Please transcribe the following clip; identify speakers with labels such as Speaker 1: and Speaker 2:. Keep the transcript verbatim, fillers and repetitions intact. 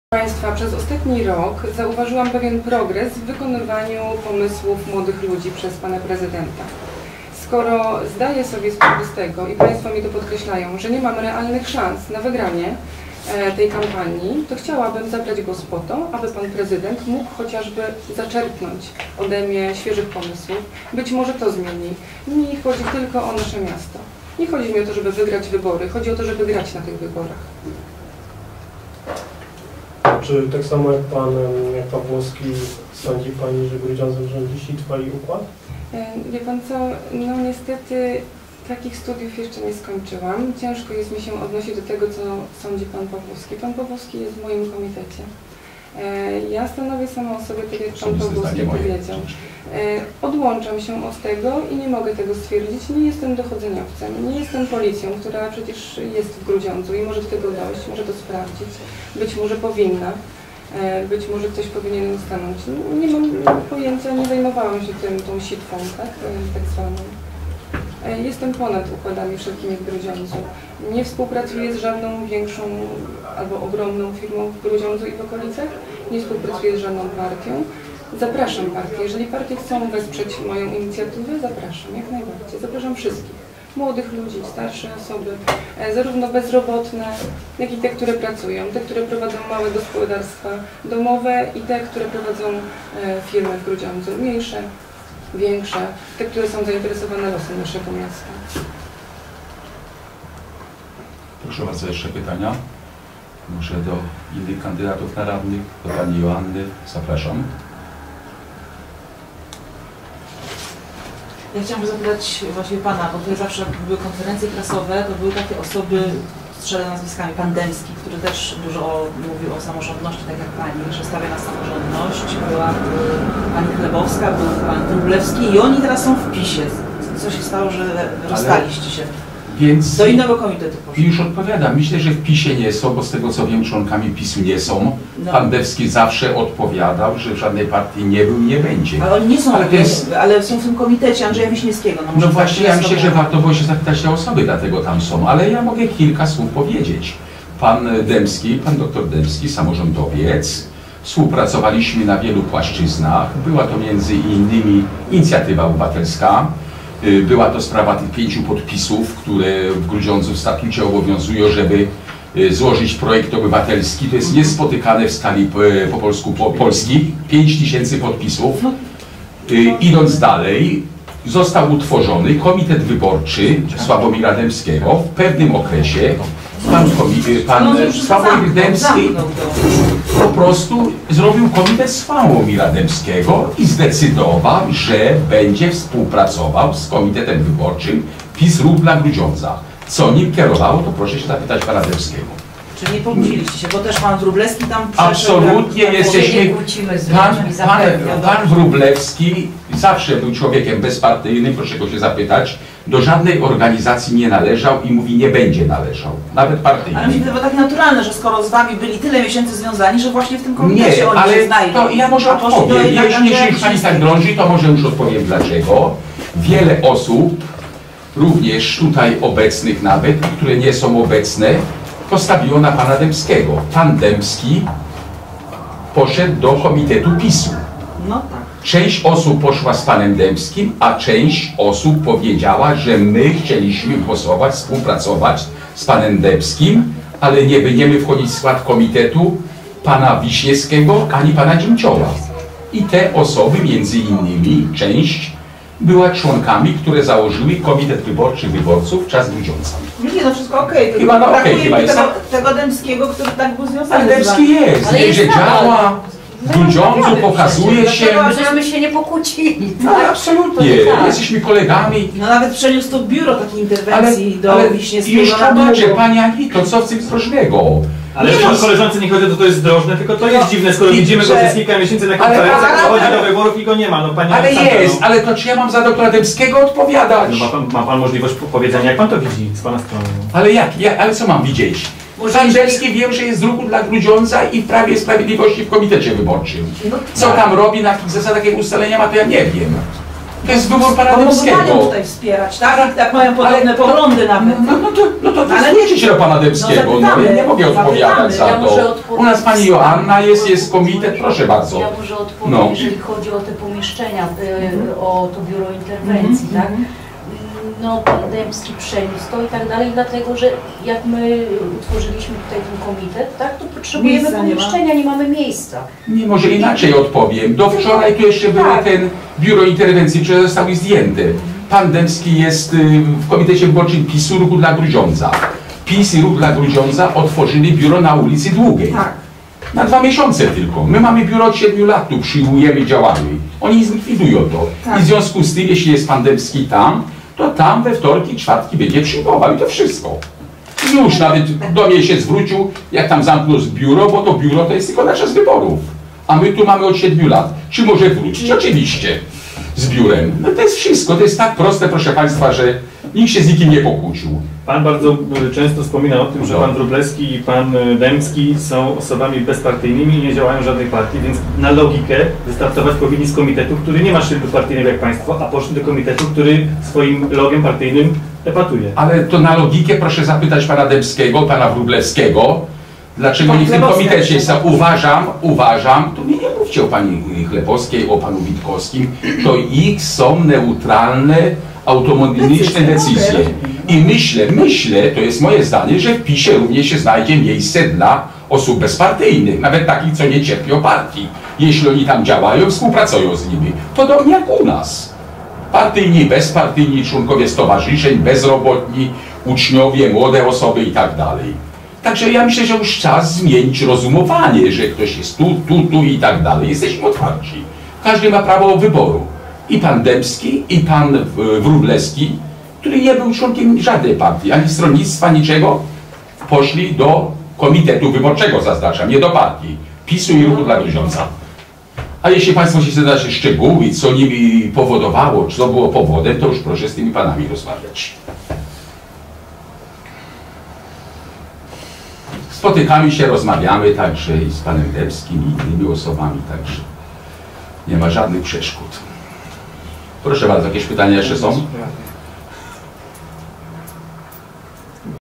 Speaker 1: Państwa, przez ostatni rok zauważyłam pewien progres w wykonywaniu pomysłów młodych ludzi przez Pana Prezydenta. Skoro zdaję sobie sprawę z tego i Państwo mi to podkreślają, że nie mam realnych szans na wygranie e, tej kampanii, to chciałabym zabrać głos po to, aby Pan Prezydent mógł chociażby zaczerpnąć ode mnie świeżych pomysłów. Być może to zmieni. Mi chodzi tylko o nasze miasto. Nie chodzi mi o to, żeby wygrać wybory, chodzi o to, żeby grać na tych wyborach.
Speaker 2: Czy tak samo jak Pan, jak Pawłowski, sądzi Pani, że Grudziądzem rządzi sitwa i układ?
Speaker 1: Wie Pan co, no niestety takich studiów jeszcze nie skończyłam. Ciężko jest mi się odnosić do tego, co sądzi Pan Pawłowski. Pan Pawłowski jest w moim komitecie. Ja stanowię samą o sobie, tak jak Pan Pawłowski powiedział. Odłączam się od tego i nie mogę tego stwierdzić. Nie jestem dochodzeniowcem, nie jestem policją, która przecież jest w Grudziądzu i może do tego dojść, może to sprawdzić. Być może powinna, być może ktoś powinien stanąć. Nie mam pojęcia, nie zajmowałam się tym, tą sitwą, tak, tak zwaną. Jestem ponad układami wszelkimi w Grudziądzu. Nie współpracuję z żadną większą albo ogromną firmą w Grudziądzu i w okolicach. Nie współpracuję z żadną partią. Zapraszam partię. Jeżeli partie chcą wesprzeć moją inicjatywę, zapraszam, jak najbardziej. Zapraszam wszystkich. Młodych ludzi, starsze osoby, zarówno bezrobotne, jak i te, które pracują, te, które prowadzą małe gospodarstwa domowe i te, które prowadzą firmy w Grudziądzu, mniejsze, większe, te, które są zainteresowane losem naszego miasta.
Speaker 3: Proszę bardzo, jeszcze pytania? Może do innych kandydatów na radnych, do Pani Joanny. Zapraszam.
Speaker 4: Ja chciałam zapytać właśnie Pana, bo tutaj zawsze były konferencje prasowe, to były takie osoby, strzelę nazwiskami, Pan Dębski, który też dużo mówił o samorządności, tak jak Pani, że stawia na samorządność. Była Pani Chlebowska, był Pan Wróblewski i oni teraz są w PiSie. Co się stało, że rozstaliście się?
Speaker 3: Więc
Speaker 4: do innego komitetu poszło.
Speaker 3: Już odpowiadam. Myślę, że w PiSie nie są, bo z tego co wiem, członkami PiSu nie są.
Speaker 4: No.
Speaker 3: Pan Dębski zawsze odpowiadał, że w żadnej partii nie był i nie będzie.
Speaker 4: Ale oni nie są,
Speaker 3: ale, jest...
Speaker 4: ale są w tym komitecie Andrzeja Wiśniewskiego. No,
Speaker 3: no właśnie, ja myślę, że warto było się zapytać te osoby, dlatego tam są. Ale ja mogę kilka słów powiedzieć. Pan Dębski, pan doktor Dębski, samorządowiec. Współpracowaliśmy na wielu płaszczyznach. Była to między innymi inicjatywa obywatelska. Była to sprawa tych pięciu podpisów, które w Grudziądzu w statucie obowiązują, żeby złożyć projekt obywatelski. To jest niespotykane w skali po polsku po Polski. pięć tysięcy podpisów. Idąc dalej, został utworzony komitet wyborczy Sławomira Dębskiego w pewnym okresie. Pan, pan Sławomir Dębski po prostu zrobił komitet Sławomira Dębskiego i zdecydował, że będzie współpracował z komitetem wyborczym PiS Ruch dla Grudziądza. Co nim kierowało, to proszę się zapytać pana Dębskiego.
Speaker 4: Czy nie pokłóciliście się, bo też pan Wróblewski tam przeszedł.
Speaker 3: Absolutnie
Speaker 4: tam,
Speaker 3: jesteśmy. Pan, pan, pan Wróblewski zawsze był człowiekiem bezpartyjnym, proszę go się zapytać. Do żadnej organizacji nie należał i mówi, nie będzie należał, nawet partyjny.
Speaker 4: Ale mi się to było tak naturalne, że skoro z wami byli tyle miesięcy związani, że właśnie w tym komitecie
Speaker 3: nie,
Speaker 4: oni
Speaker 3: ale
Speaker 4: się znajdą.
Speaker 3: To ja może odpowiem. Jeśli, jeśli już pani tak drąży, to może już odpowiem dlaczego. Wiele osób, również tutaj obecnych nawet, które nie są obecne, postawiło na pana Dębskiego. Pan Dębski poszedł do komitetu PiSu.
Speaker 4: No tak.
Speaker 3: Część osób poszła z panem Dębskim, a część osób powiedziała, że my chcieliśmy głosować, współpracować z panem Dębskim, ale nie będziemy wchodzić w skład komitetu pana Wiśniewskiego ani pana Dzięcioła. I te osoby, między innymi, część była członkami, które założyły Komitet Wyborczy Wyborców czas Grudziądza.
Speaker 4: Nie, no wszystko okej. Okay.
Speaker 3: Chyba no okej, okay, chyba jest.
Speaker 4: Tego, tego Dębskiego, który tak był związany.
Speaker 3: Ale Dębski jest, ale jest, że działa. W Grudziądzu pokazuje się...
Speaker 5: Żeśmy się nie pokłócili.
Speaker 3: No tak? Absolutnie, tak. Jesteśmy kolegami.
Speaker 4: No nawet przeniósł to biuro takiej interwencji ale, do ale Wiśniewskiego.
Speaker 3: Już tłumaczę, pani Anito, co w tym zdrożnego?
Speaker 6: Ale jeśli koleżance nie chodzi, to to jest drożne, tylko to jest no, dziwne, skoro widzimy go przez kilka miesięcy na konferencjach, dochodzi do wyborów i go nie ma. No, pani
Speaker 3: ale jest, no. Ale to czy ja mam za doktora Dębskiego odpowiadać?
Speaker 6: No, ma, pan, ma pan możliwość powiedzenia, jak pan to widzi z pana strony.
Speaker 3: Ale jak? Ja, ale co mam widzieć? Pan Dębski wiem, że jest z Ruchu dla Grudziądza i w Prawie i Sprawiedliwości w komitecie wyborczym. Co tam robi, na jakich zasadach, jakie ustalenia ma, to ja nie wiem. To jest wybór pana
Speaker 4: Bo mogą
Speaker 3: Dębskiego.
Speaker 4: panią tutaj wspierać, tak? Jak mają podobne poglądy nawet.
Speaker 3: No, no to, no to
Speaker 4: Ale
Speaker 3: zwróćcie się do pana Dębskiego, no,
Speaker 4: zapytamy,
Speaker 3: ja nie mogę odpowiadać
Speaker 4: zapytamy.
Speaker 3: za
Speaker 5: Ja może
Speaker 3: to.
Speaker 5: odpowiedzieć.
Speaker 3: U nas pani Joanna jest, jest komitet, proszę bardzo.
Speaker 5: Ja może odpowiem,
Speaker 3: No.
Speaker 5: jeżeli chodzi o te pomieszczenia, y, o to biuro interwencji, tak? No, pan Dębski przeniósł to i tak dalej, dlatego że jak my utworzyliśmy tutaj ten komitet, tak, to potrzebujemy
Speaker 4: Miejsca nie ma.
Speaker 5: pomieszczenia, nie mamy miejsca.
Speaker 3: Nie, może inaczej odpowiem. Do wczoraj tu jeszcze były
Speaker 5: Tak.
Speaker 3: ten biuro interwencji, które zostały zdjęte. Pan Dębski jest y, w komitecie wyborczym PiSu Ruchu dla Grudziądza. PiS i Ruch dla Grudziądza otworzyli biuro na ulicy Długiej.
Speaker 4: Tak.
Speaker 3: Na dwa miesiące tylko. My mamy biuro od siedmiu lat, tu przyjmujemy, działamy. Oni zlikwidują to.
Speaker 4: Tak.
Speaker 3: I w związku z tym, jeśli jest pan Dębski tam, to tam we wtorki, czwartki będzie przyjmował i to wszystko. I już nawet do mnie się zwrócił, jak tam zamknął biuro, bo to biuro to jest tylko na czas wyborów. A my tu mamy od siedmiu lat. Czy może wrócić? Oczywiście. Z biurem. No to jest wszystko. To jest tak proste, proszę państwa, że nikt się z nikim nie pokłócił.
Speaker 6: Pan bardzo y, często wspomina o tym, że
Speaker 3: No.
Speaker 6: pan Wróblewski i pan y, Dębski są osobami bezpartyjnymi i nie działają w żadnej partii, więc na logikę wystartować powinni z komitetu, który nie ma szyldu partyjnego jak państwo, a poszli do komitetu, który swoim logiem partyjnym epatuje.
Speaker 3: Ale to na logikę proszę zapytać pana Dębskiego, pana Wróblewskiego, dlaczego
Speaker 4: Pan
Speaker 3: nie w tym
Speaker 4: Chlebowski
Speaker 3: komitecie jest.
Speaker 4: jeszcze.
Speaker 3: Uważam, uważam, to mnie nie mówcie o pani Chlebowskiej, o panu Witkowskim, to ich są neutralne, autonomiczne decyzje. I myślę, myślę, to jest moje zdanie, że w PiSie również się znajdzie miejsce dla osób bezpartyjnych, nawet takich, co nie cierpią partii. Jeśli oni tam działają, współpracują z nimi. Podobnie jak u nas. Partyjni, bezpartyjni, członkowie stowarzyszeń, bezrobotni, uczniowie, młode osoby i tak dalej. Także ja myślę, że już czas zmienić rozumowanie, że ktoś jest tu, tu, tu i tak dalej. Jesteśmy otwarci. Każdy ma prawo wyboru. I pan Dębski, i pan e, Wróblewski, który nie był członkiem żadnej partii, ani stronnictwa, niczego, poszli do komitetu wyborczego, zaznaczam, nie do partii. PiSu i Ruchu dla Grudziądza. A jeśli państwo się zadacie szczegóły, co nimi powodowało, czy to było powodem, to już proszę z tymi panami rozmawiać. Spotykamy się, rozmawiamy także i z panem Dębskim i innymi osobami, także nie ma żadnych przeszkód. Proszę bardzo, jakieś pytania jeszcze są?